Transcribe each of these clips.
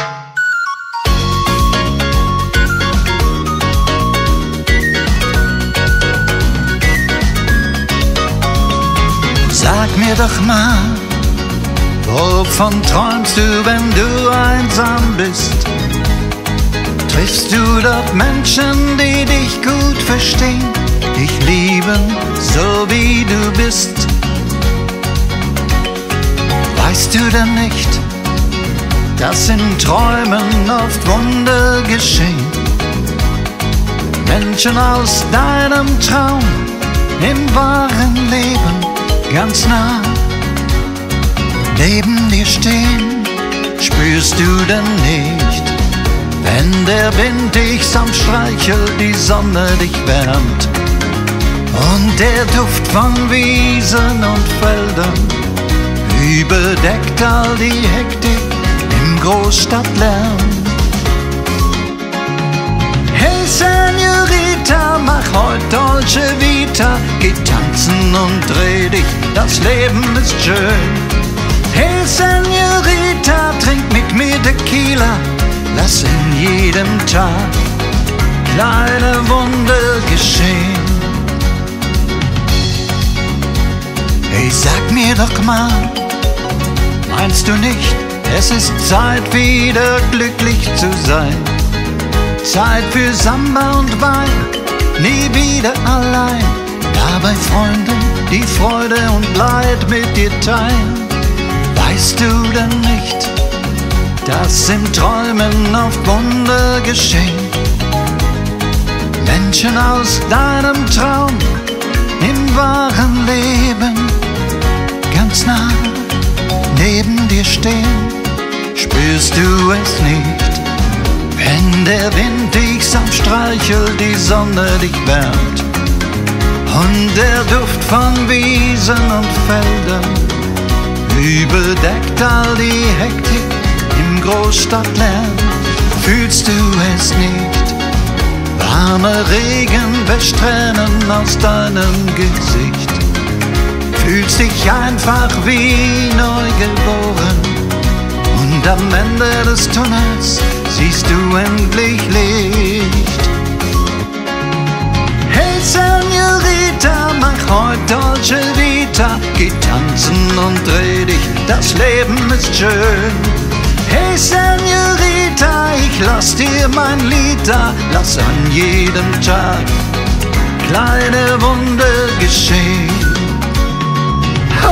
Sag mir doch mal, wovon träumst du, wenn du einsam bist? Triffst du dort Menschen, die dich gut verstehen, dich lieben, so wie du bist? Weißt du denn nicht, dass in Träumen oft Wunder geschehen? Menschen aus deinem Traum im wahren Leben ganz nah neben dir stehen. Spürst du denn nicht, wenn der Wind dich sanft streichelt, die Sonne dich wärmt und der Duft von Wiesen und Feldern überdeckt all die Hektik im Großstadtlärm? Hey Senorita, mach heut Dolce Vita, geh tanzen und dreh dich, das Leben ist schön. Hey Senorita, trink mit mir Tequila, lass in jedem Tag kleine Wunder geschehen. Hey, sag mir doch mal, meinst du nicht, es ist Zeit, wieder glücklich zu sein? Zeit für Samba und Wein, nie wieder allein. Dabei Freunde, die Freude und Leid mit dir teilen. Weißt du denn nicht, dass im Träumen oft Wunder geschehen? Menschen aus deinem Traum im wahren Leben ganz nah neben dir stehen. Spürst du es nicht, wenn der Wind dich sanft streichelt, die Sonne dich wärmt und der Duft von Wiesen und Feldern überdeckt all die Hektik im Großstadtlärm? Fühlst du es nicht? Warmer Regen wäscht Tränen aus deinem Gesicht. Fühlst dich einfach wie neu geboren und am Ende des Tunnels siehst du endlich Licht. Hey Senorita, mach heut Dolce Vita, geh tanzen und dreh dich, das Leben ist schön. Hey Senorita, ich lass dir mein Lied da, lass an jedem Tag kleine Wunder geschehen. Oh,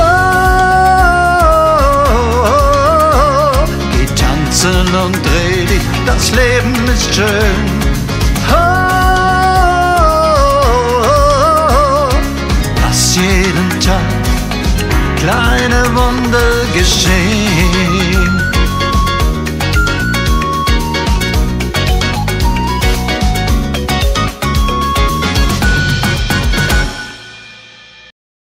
oh, oh, oh. Geh tanzen und dreh dich, das Leben ist schön. Oh, oh, oh, oh. Lass jeden Tag kleine Wunder geschehen.